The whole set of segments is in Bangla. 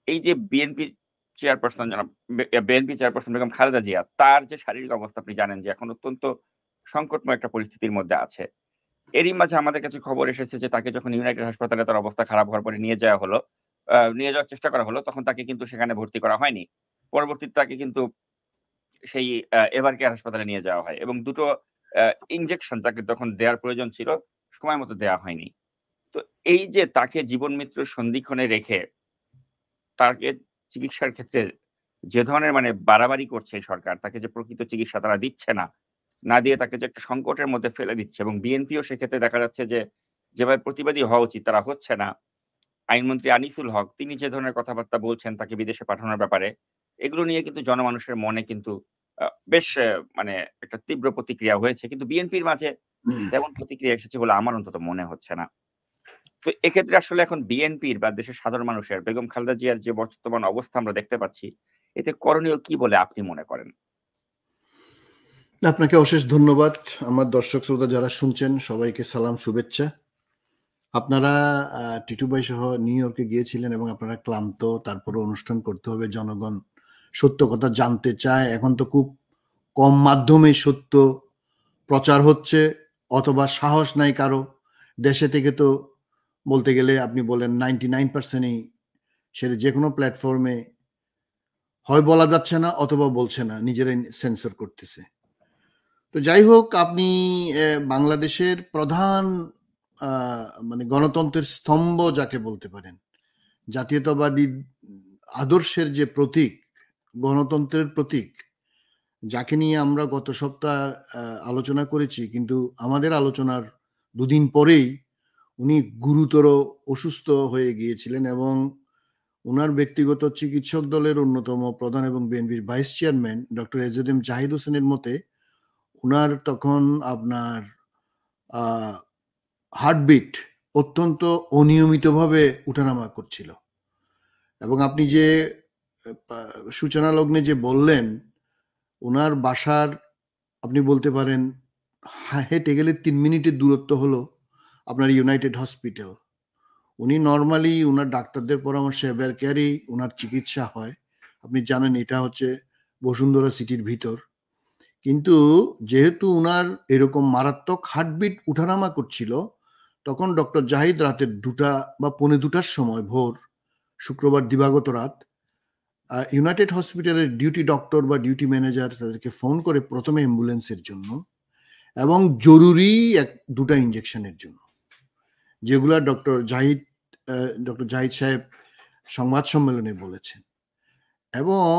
এই যে বিএনপি চেয়ারপারসন জনাব বিএনপি চেয়ারপারসন বেগম খালেদা জিয়া, তার যে শারীরিক অবস্থা আপনি জানেন যে এখন অত্যন্ত সংকটময় একটা পরিস্থিতির মধ্যে আছে। এরই মাঝে আমাদের কাছে খবর এসেছে যে তাকে যখন ইউনাইটেড হাসপাতালে তার অবস্থা খারাপ হওয়ার পরে নিয়ে যাওয়ার চেষ্টা করা হলো, তখন তাকে কিন্তু সেখানে ভর্তি করা হয়নি। পরবর্তীতে তাকে কিন্তু সেই এভার কেয়ার হাসপাতালে নিয়ে যাওয়া হয় এবং ২ টো আ ইনজেকশন তাকে তখন দেয়ার প্রয়োজন ছিল, সময় মতো দেয়া হয়নি। তো এই যে তাকে জীবন মৃত্যুর সন্ধিক্ষণে রেখে তাকে চিকিৎসার ক্ষেত্রে যে ধরনের মানে বাড়াবাড়ি করছে এই সরকার, তাকে যে প্রকৃত চিকিৎসা তারা দিচ্ছে না। না দিয়ে তাকে যে একটা সংকটের মধ্যে ফেলে দিচ্ছে এবং বিএনপিও সেক্ষেত্রে দেখা যাচ্ছে যে, যেভাবে প্রতিবাদী হওয়া উচিত তারা হচ্ছে না। আইনমন্ত্রী আনিসুল হক তিনি যে ধরনের কথাবার্তা বলছেন তাকে বিদেশে পাঠানোর ব্যাপারে, এগুলো নিয়ে কিন্তু জনমানুষের মনে কিন্তু বেশ মানে একটা তীব্র প্রতিক্রিয়া হয়েছে। কিন্তু বিএনপির মাঝে তেমন প্রতিক্রিয়া এসেছে বলে আমার অন্তত মনে হচ্ছে না। তো এক্ষেত্রে আসলে এখন বিএনপির বা দেশের সাধারণ মানুষের বেগম খালেদা জিয়ার যে বর্তমান অবস্থা আমরা দেখতে পাচ্ছি, এতে করণীয় কি বলে আপনি মনে করেন? আপনাকে অশেষ ধন্যবাদ। আমার দর্শক শ্রোতা যারা শুনছেন সবাইকে সালাম শুভেচ্ছা। আপনারা টিটু ভাই সহ নিউ ইয়র্কে গিয়েছিলেন এবং আপনারা ক্লান্ত, তারপরে অনুষ্ঠান করতে হবে, জনগণ সত্য কথা জানতে চায়। এখন তো খুব কম মাধ্যমে সত্য প্রচার হচ্ছে, অথবা সাহস নাই কারো। দেশে থেকে তো বলতে গেলে আপনি বলেন 99%ই সেটা যে কোনো প্ল্যাটফর্মে হয় বলা যাচ্ছে না অথবা বলছে না, নিজেরাই সেন্সর করতেছে। তো যাই হোক, আপনি বাংলাদেশের প্রধান মানে গণতন্ত্রের স্তম্ভ যাকে বলতে পারেন, জাতীয়তাবাদী আদর্শের যে প্রতীক, গণতন্ত্রের প্রতীক, যাকে নিয়ে আমরা গত সপ্তাহ আলোচনা করেছি, কিন্তু আমাদের আলোচনার দুদিন পরেই উনি গুরুতর অসুস্থ হয়ে গিয়েছিলেন এবং ওনার ব্যক্তিগত চিকিৎসক দলের অন্যতম প্রধান এবং বিএনপির vice chairman doctor AZM Zahid হোসেনের মতে ওনার তখন আপনার হার্টবিট অত্যন্ত অনিয়মিতভাবে উঠানামা করছিল। এবং আপনি যে সূচনা লগ্নে যে বললেন, ওনার বাসার আপনি বলতে পারেন হেঁটে গেলে 3 মিনিটের দূরত্ব হলো আপনার ইউনাইটেড হসপিটাল। উনি নর্মালি ওনার ডাক্তারদের পরামর্শে এভার কেয়ারেই ওনার চিকিৎসা হয়। আপনি জানেন এটা হচ্ছে বসুন্ধরা সিটির ভিতর। কিন্তু যেহেতু উনার এরকম মারাত্মক হার্টবিট উঠানামা করছিল, তখন ডক্টর জাহিদ রাতের 2টা বা পৌনে 2টার সময় ভোর, শুক্রবার দিবাগত রাত, ইউনাইটেড হসপিটালের ডিউটি ডক্টর বা ডিউটি ম্যানেজার তাদেরকে ফোন করে প্রথমে অ্যাম্বুলেন্সের জন্য এবং জরুরি 2টা ইঞ্জেকশনের জন্য, যেগুলা ডক্টর জাহিদ সাহেব সংবাদ সম্মেলনে বলেছেন। এবং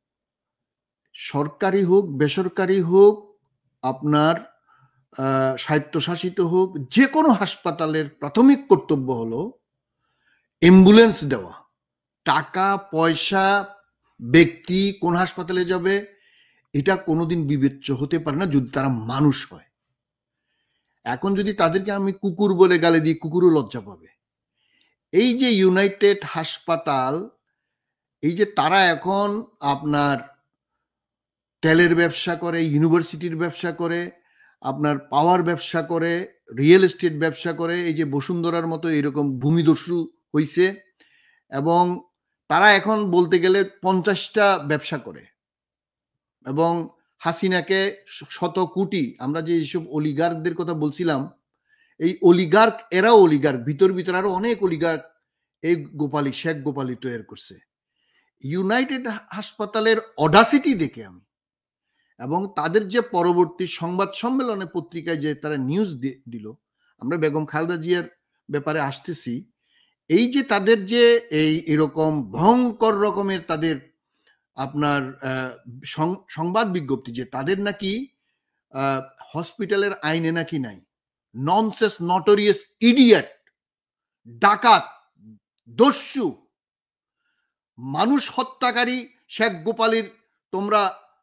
সরকারি হোক বেসরকারি হোক, আপনার স্বায়ত্তশাসিত হোক, যে কোনো হাসপাতালের প্রাথমিক কর্তব্য হলো অ্যাম্বুলেন্স দেওয়া। টাকা পয়সা, ব্যক্তি কোন হাসপাতালে যাবে এটা কোনোদিন বিবেচ্য হতে পারে না যদি তারা মানুষ হয়। এখন যদি তাদেরকে আমি কুকুর বলে গালি দিই, কুকুরও লজ্জা পাবে। এই যে ইউনাইটেড হাসপাতাল, এই যে তারা এখন আপনার তেলের ব্যবসা করে, ইউনিভার্সিটির ব্যবসা করে, আপনার পাওয়ার ব্যবসা করে, রিয়েল এস্টেট ব্যবসা করে, এই যে বসুন্ধরার মতো এরকম ভূমিদস্যু হইছে, এবং তারা এখন বলতে গেলে 50টা ব্যবসা করে এবং হাসিনাকে শত কোটি, আমরা যে এইসব অলিগার্কদের কথা বলছিলাম, এই অলিগার্ক এরাও অলিগার্ক, ভিতর আরো অনেক অলিগার্ক এই শেখ গোপালী তৈরি করছে। ইউনাইটেড হাসপাতালের অডাসিটি দেখে আমি, এবং তাদের যে পরবর্তী সংবাদ সম্মেলনে পত্রিকায় যে তারা নিউজ দিল, আমরা বেগম খালেদা জিয়ার ব্যাপারে আসতেছি, এই যে তাদের যে এরকম ভয়ঙ্কর রকমের তাদের আপনার সংবাদ বিজ্ঞপ্তি যে তাদের নাকি হসপিটালের আইনে নাকি নাই, ননসেন্স, নটোরিয়াস ইডিয়েট, ডাকাত, দস্যু, মানুষ হত্যাকারী শেখ গোপালীর তোমরা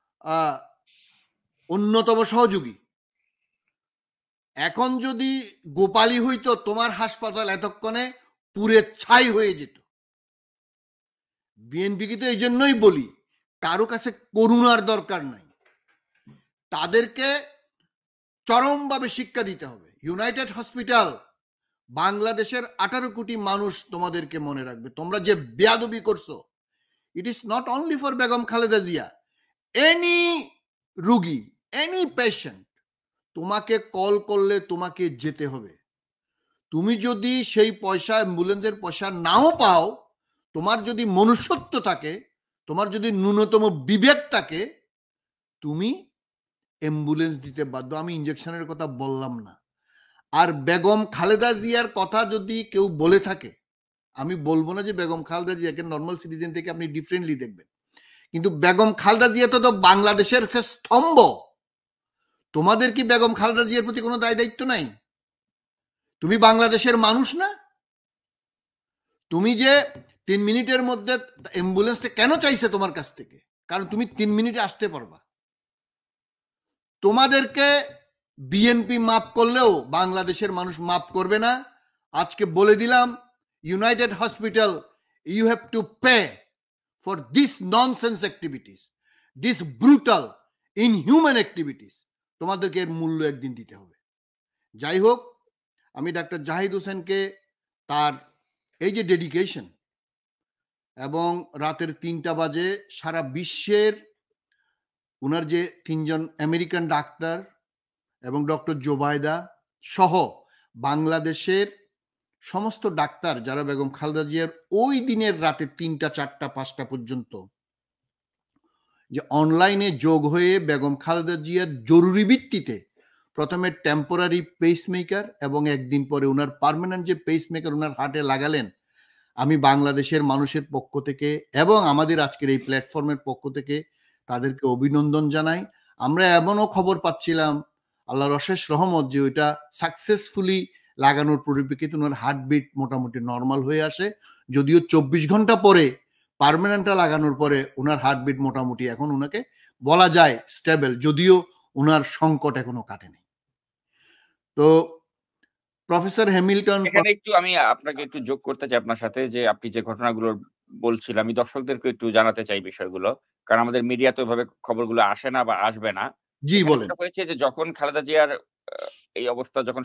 অন্যতম সহযোগী। এখন যদি গোপালী হইতো, তোমার হাসপাতাল এতক্ষণে পুড়ে ছাই হয়ে যেত। বিএনপিকে তো এই জন্যই বলি, কারো কাছে করুণার দরকার নাই, তাদেরকে চরমভাবে শিক্ষা দিতে হবে। ইউনাইটেড হসপিটাল বাংলাদেশের 18 কোটি মানুষ তোমাদেরকে মনে রাখবে, তোমরা যে বেয়াদবি করছো it is not only for Begum Khaleda Zia, any রুগী, এনি পেশেন্ট, তোমাকে কল করলে তোমাকে যেতে হবে। তুমি যদি সেই পয়সা, অ্যাম্বুলেন্সের পয়সা নাও পাও, তোমার যদি মনুষ্যত্ব থাকে, তোমার যদি ন্যূনতম বিবেক থাকে, তুমি অ্যাম্বুলেন্স দিতে বাধ্য। আমি ইঞ্জেকশনের কথা বললাম না। আর বেগম খালেদা জিয়ার কথা যদি কেউ বলে থাকে, আমি বলবো না যে বেগম খালেদা জিয়াকে নর্মাল সিটিজেন থেকে আপনি ডিফারেন্টলি দেখবেন, কিন্তু বেগম খালেদা জিয়া তো বাংলাদেশের স্তম্ভ। তোমাদের কি বেগম খালেদা জিয়ার প্রতি কোনো দায় দায়িত্ব নাই? তুমি বাংলাদেশের মানুষ না? তুমি যে 3 মিনিটের মধ্যে অ্যাম্বুলেন্সটা কেন চাইছে তোমার কাছ থেকে? কারণ তুমি 3 মিনিটে আসতে পারবা। তোমাদেরকে বিএনপি মাফ করলেও বাংলাদেশের মানুষ মাফ করবে না। আজকে বলে দিলাম, United Hospital, you have to pay for this nonsense activities, this brutal inhuman activities. তোমাদেরকে এর মূল্য একদিন দিতে হবে। যাই হোক, আমি ডাক্তার জাহিদ হোসেনকে তার এই যে ডেডিকেশন, এবং রাতের 3টা বাজে সারা বিশ্বের উনার যে 3জন আমেরিকান ডাক্তার এবং ডক্টর জোবায়দা সহ বাংলাদেশের সমস্ত ডাক্তার যারা বেগম খালেদা জিয়ার ওই দিনের রাতে 3টা 4টা 5টা পর্যন্ত যে অনলাইনে যোগ হয়ে বেগম খালেদা জিয়ার জরুরি ভিত্তিতে প্রথমে টেম্পোরারি পেসমেকার এবং একদিন পরে উনার পার্মানেন্ট যে পেসমেকার উনার হার্টে লাগালেন, আমি বাংলাদেশের মানুষের পক্ষ থেকে এবং আমাদের আজকের এই প্ল্যাটফর্মের পক্ষ থেকে তাদেরকে অভিনন্দন জানাই। আমরা এমনও খবর পাচ্ছিলাম, আল্লাহর অশেষ রহমত, যে ওইটা সাকসেসফুলি লাগানোর পরিপ্রেক্ষিতে ওনার হার্টবিট মোটামুটি নর্মাল হয়ে আসে। যদিও 24 ঘন্টা পরে পার্মানেন্টটা লাগানোর পরে ওনার হার্টবিট মোটামুটি এখন ওনাকে বলা যায় স্টেবল, যদিও ওনার সংকট এখনো কাটেনি। তো প্রফেসর হ্যামিল্টন, এখানে একটু আমি আপনাকে একটু যোগ করতে চাই আপনার সাথে, যে আপনি যে ঘটনাগুলো বলছিলেন, আমি দর্শকদেরকে একটু জানাতে চাই বিষয়গুলো। কারণ আমাদের মিডিয়াতে ওইভাবে খবরগুলো আসে না বা আসবে না। জি এখানে বলেন। যেটা হয়েছে যে যখন খালেদা জিয়ার এই অবস্থা যখন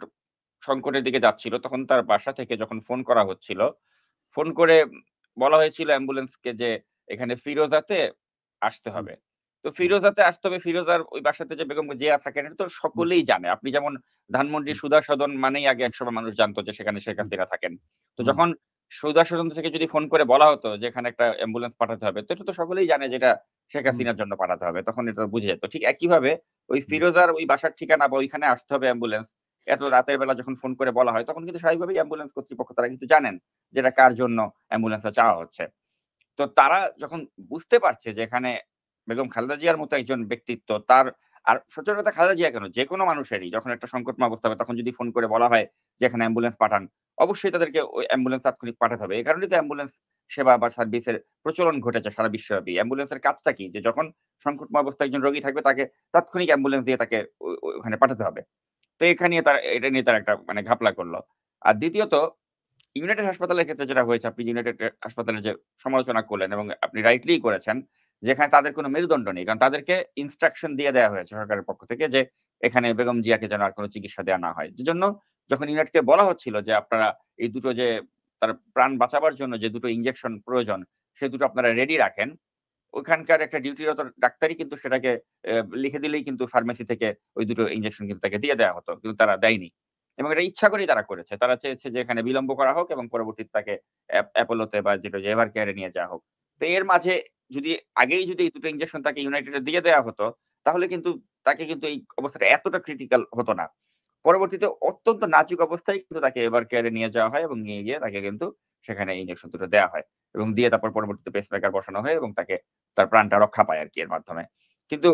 সংকটের দিকে যাচ্ছিল, তখন তার বাসা থেকে যখন ফোন করা হচ্ছিল, ফোন করে বলা হয়েছিল অ্যাম্বুলেন্সকে যে এখানে ফিরোজাতে আসতে হুম, হবে। তো হুম, ফিরোজাতে আসতে হবে, ফিরোজার ওই বাসাতে যে বেগম জিয়া থাকেন এটা তো হুম, সকলেই জানে। আপনি যেমন ধানমন্ডি হুম, সুধা সদন মানেই আগে একসময় মানুষ জানতো যে সেখানে শেখ হুম, হাসিনা থাকেন। তো হুম, যখন সুধা সদন থেকে যদি ফোন করে বলা হতো যে এখানে একটা অ্যাম্বুলেন্স পাঠাতে হবে, তো এটা তো সকলেই জানে যে এটা শেখ হুম, হাসিনার জন্য পাঠাতে হবে। তখন এটা বুঝে যেত। ঠিক একইভাবে ওই হুম, ফিরোজার ওই বাসার ঠিকানা বা ওইখানে আসতে হবে অ্যাম্বুলেন্স, এত রাতের বেলা যখন ফোন করে বলা হয়, তখন কিন্তু স্বাভাবিকভাবেই অ্যাম্বুলেন্স কর্তৃপক্ষ তারা কিন্তু জানেন যে এটা কার জন্য অ্যাম্বুলেন্সটা চাওয়া হচ্ছে। তো তারা যখন বুঝতে পারছে যে এখানে বেগম খালেদা জিয়ার মতো একজন ব্যক্তিত্ব, তার আর সচরাচর কথা খালেদা জিয়া কেন, যেকোনো মানুষেরই যখন একটা সংকটময় অবস্থা হবে তখন যদি ফোন করে বলা হয় যে এখানে অ্যাম্বুলেন্স পাঠান, অবশ্যই তাদেরকে ওই অ্যাম্বুলেন্স তাৎক্ষণিক পাঠাতে হবে। এই কারণেই তো অ্যাম্বুলেন্স সেবা বা সার্ভিসের প্রচলন ঘটেছে সারা বিশ্বব্যাপী। অ্যাম্বুলেন্সের কাজটা কি? যে যখন সংকটময় অবস্থায় একজন রোগী থাকবে তাকে তাৎক্ষণিক অ্যাম্বুলেন্স দিয়ে তাকে ওখানে পাঠাতে হবে। তো এটা নিয়ে তারা একটা মানে ঘাপলা করল। আর দ্বিতীয়ত ইউনাইটেড হাসপাতালের ক্ষেত্রে যেটা হয়েছে, আপনি ইউনাইটেড হাসপাতালের যে সমালোচনা করলেন এবং আপনি রাইটলি করেছেন, যেখানে তাদের কোনো মেরুদণ্ড নেই। কারণ তাদেরকে ইনস্ট্রাকশন দিয়ে দেয়া হয়েছে সরকারের পক্ষ থেকে যে এখানে বেগম জিয়াকে যেন আর কোনো চিকিৎসা দেয়া না হয়। যেজন্য যখন ইউনাইটকে বলা হচ্ছিল যে আপনারা এই দুটো যে তার প্রাণ বাঁচাবার জন্য যে দুটো ইনজেকশন প্রয়োজন, সে দুটো আপনারা রেডি রাখেন। ওখানকার একটা ডিউটিরত ডাক্তারই কিন্তু সেটাকে অ্যা লিখে দিলেই কিন্তু ফার্মেসি থেকে ওই দুটো ইনজেকশন কিন্তু তাকে দিয়ে দেয়া হতো। কিন্তু তারা দেয়নি। এবং এটা ইচ্ছা করেই তারা করেছে। তারা চেয়েছে যে এখানে বিলম্ব করা হোক এবং পরবর্তীতে তাকে অ্যাপোলোতে বা যেটা যে এভার কেয়ার এ নিয়ে যাওয়া হোক। তো এর মাঝে যদি আগেই যদি এই দুটো ইনজেকশন তাকে ইউনাইটেড এ দিয়ে দেয়া হতো, তাহলে কিন্তু তাকে কিন্তু এই অবস্থাটা এতটা ক্রিটিক্যাল হতো না। পরবর্তীতে অত্যন্ত নাজুক অবস্থায় কিন্তু তাকে এভার কেয়ার এ নিয়ে যাওয়া হয় এবং নিয়ে গিয়ে তাকে কিন্তু সেখানে ইনজেকশন দুটো দেয়া হয়। এবং দিয়ে তারপর পরবর্তীতে পেসমেকার বসানো হয় এবং তাকে তার প্রাণটা রক্ষা পায় আরকি এর মাধ্যমে। কিন্তু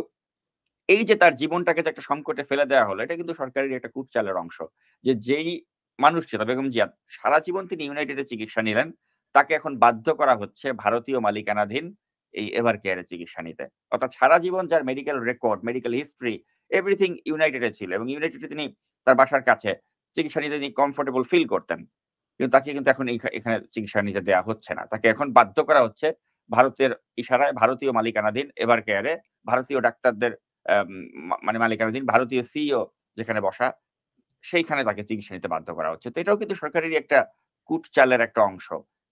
এই যে তার জীবনটাকে যে একটা সংকটে ফেলে দেয়া হলো, এটা কিন্তু সরকারেরই একটা কূটচালের অংশ। যে যেই মানুষ ছিল বেগম জিয়া, সারা জীবন তিনি ইউনাইটেড এ চিকিৎসা নিলেন। তাকে এখন বাধ্য করা হচ্ছে ভারতীয় মালিকানাধীন এই এভার কেয়ার এ চিকিৎসা নিতে। অর্থাৎ সারা জীবন যার medical record, medical history everything United এ ছিল এবং ইউনাইটেড এ তিনি তার বাসার কাছে চিকিৎসা নিতে তিনি কমফোর্টেবল ফিল করতেন। কিন্তু তাকে কিন্তু এখন এখানে চিকিৎসা নিতে দেয়া হচ্ছে না। তাকে এখন বাধ্য করা হচ্ছে ভারতের ইশারায় ভারতীয় মালিকানাধীন এভার কেয়ারে ভারতীয় ডাক্তারদের আম মানে মালিকানাধীন ভারতীয় সিইও যেখানে বসা, সেইখানে তাকে চিকিৎসা নিতে বাধ্য করা হচ্ছে। তো এটাও কিন্তু সরকারেরই একটা কূটচালের একটা অংশ।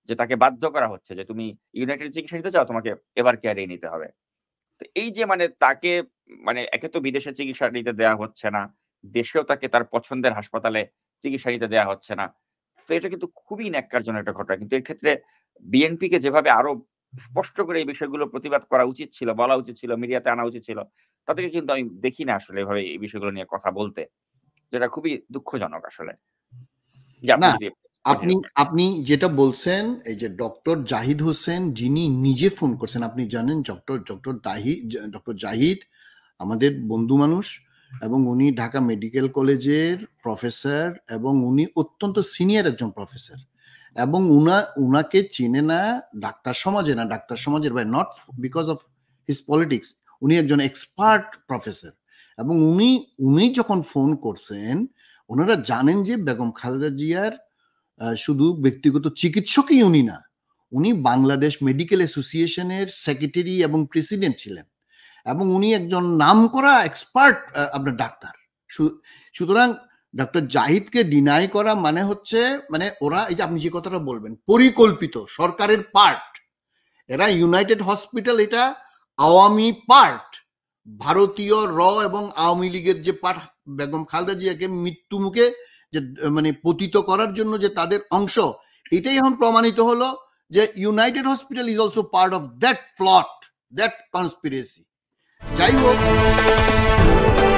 যে তাকে বাধ্য করা হচ্ছে যে তুমি ইউনাইটেড চিকিৎসা নিতে চাও, তোমাকে এভার কেয়ারেই নিতে হবে। তো এই যে মানে তাকে মানে একে তো বিদেশে চিকিৎসা নিতে দেয়া হচ্ছে না। দেশেও তাকে তার পছন্দের হাসপাতালে চিকিৎসা নিতে দেয়া হচ্ছে না। তো এটা কিন্তু খুবই ন্যাক্কারজনক একটা ঘটনা। কিন্তু এর ক্ষেত্রে বিএনপিকে যেভাবে আরো স্পষ্ট করে এই বিষয়গুলো প্রতিবাদ করা উচিত ছিল, বলা উচিত ছিল, মিডিয়াতে আনা উচিত ছিল। তাদেরকে কিন্তু আমি দেখি না আসলে এভাবে এই বিষয়গুলো নিয়ে কথা বলতে। যেটা খুবই দুঃখজনক আসলে। জি, আপনি না, যদি আপনি কন্টিনিউ করেন। আপনি যেটা বলছেন, এই যে ডক্টর জাহিদ হোসেন যিনি নিজে ফোন করছেন, আপনি জানেন ডক্টর জাহিদ আমাদের বন্ধু মানুষ, এবং উনি ঢাকা মেডিকেল কলেজের প্রফেসর, এবং উনি অত্যন্ত সিনিয়র একজন প্রফেসর, এবং উনাকে চেনে না ডাক্তার সমাজে, না ডাক্তার সমাজের ভাই, not because of his politics, উনি একজন এক্সপার্ট প্রফেসর। এবং উনি যখন ফোন করছেন, ওনারা জানেন যে বেগম খালেদা জিয়ার শুধু ব্যক্তিগত চিকিৎসকই উনি না, উনি বাংলাদেশ মেডিকেল অ্যাসোসিয়েশনের সেক্রেটারি এবং প্রেসিডেন্ট ছিলেন, এবং উনি একজন নামকরা এক্সপার্ট আপনার ডাক্তার। সুতরাং ডক্টর জাহিদকে ডিনাই করা মানে হচ্ছে, মানে ওরা, এই যে আপনি যে কথাটা বলবেন, পরিকল্পিত সরকারের পার্ট, এরা ইউনাইটেড হসপিটাল এটা আওয়ামী পার্ট, ভারতীয় এবং আওয়ামী লীগের যে পার্ট, বেগম খালেদা জিয়াকে মৃত্যু মুখে যে মানে পতিত করার জন্য যে তাদের অংশ, এটাই এখন প্রমাণিত হলো যে United Hospital is also part of that plot, that conspiracy. যাই হোক,